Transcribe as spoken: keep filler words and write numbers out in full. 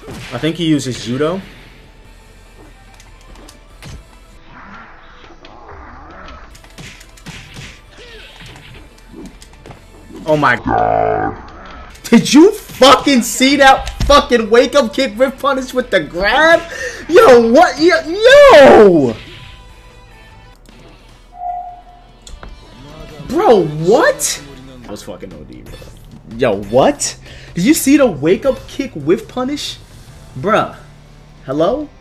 I think he uses judo. Oh my god. Did you fucking see that fucking wake up kick whiff punish with the grab? Yo, what? Yo! Yo! Bro, what? That was fucking O D, bro. Yo, what? Did you see the wake up kick whiff punish? Bruh. Hello?